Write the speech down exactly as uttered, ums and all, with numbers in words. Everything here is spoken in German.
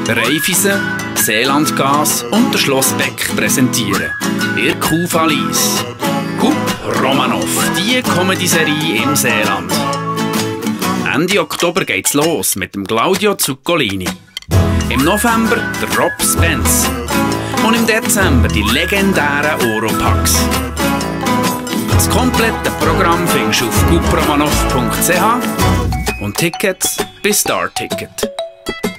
Raiffeisen, Seelandgas und der Schlossbeck präsentieren «Ir Kufalis». Hup Romanov, die Comedy-Serie im Seeland. Ende Oktober geht's los mit dem Claudio Zuccolini. Im November der Rob Spence. Und im Dezember die legendären Oropax. Das komplette Programm findest du auf gupromanov punkt c h und Tickets bei Star Ticket.